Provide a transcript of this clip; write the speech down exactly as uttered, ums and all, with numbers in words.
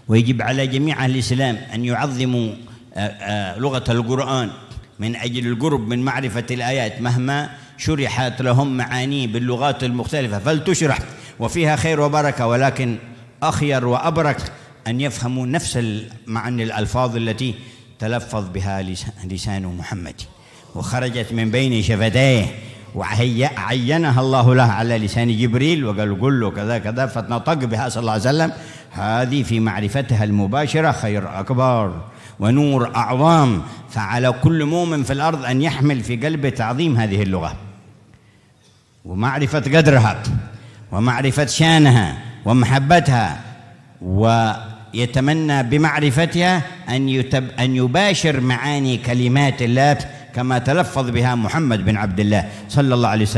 ويجب على جميع أهل الإسلام أن يعظموا لغة القرآن من أجل القرب من معرفة الآيات، مهما شرحت لهم معانيه باللغات المختلفة فلتشرح وفيها خير وبركة، ولكن أخير وأبرك أن يفهموا نفس معاني الألفاظ التي تلفظ بها لسان محمد وخرجت من بين شفتيه وعينها الله له على لسان جبريل وقال قل له كذا كذا فنطق بها صلى الله عليه وسلم. هذه في معرفتها المباشرة خير أكبر ونور أعظم، فعلى كل مؤمن في الأرض أن يحمل في قلبه تعظيم هذه اللغة ومعرفة قدرها ومعرفة شانها ومحبتها، ويتمنى بمعرفتها أن يتب أن يباشر معاني كلمات الله كما تلفظ بها محمد بن عبد الله صلى الله عليه وسلم.